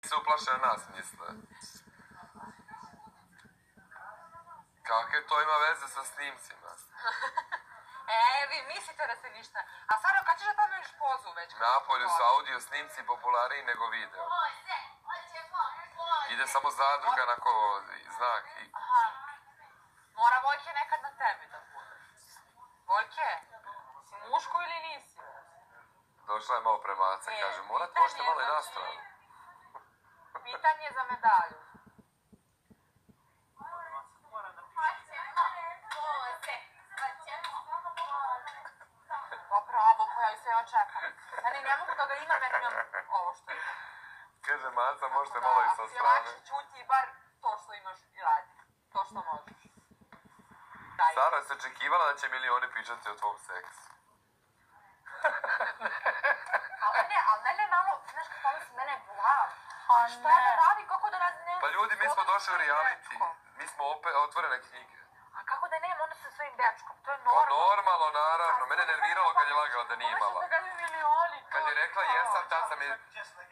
se uplaše na nas misle. Kakve to ima veze sa snimcima? Vi mislite da se ništa... A Saro, kad ćeš da tamo još pozu već? Napolju su audio snimci popularniji nego video. Ide samo zadruga na znak i... Mora Vojke nekad na tebi da bude. Vojke, si muško ili nisi? Došla je malo premaca, kaže, morate možete malo i nastranu. Pitanje za medalju. Pa pravo, koja se ja čekam. Ne mogu da ga imam, jer imam ovo što imam. Kaže, Maca, možete malo i sa strane. Lakše čuti bar to što imaš i radi. To što možeš. Sara se očekivala da će milioni pričati o tvom seksu. Ali mene malo, znaš kako mislim, mene je blav. Šta da radi, kako da nas nema... Pa ljudi, mi smo došli u reality. Mi smo otvorene knjige. A kako da nema onda sa svojim dečkom? To je Pa normalno. normalno, naravno. Mene nerviralo kad je lagala da nije imala. Možda ga mi milioni. Kad je rekla jesam, tad sam je...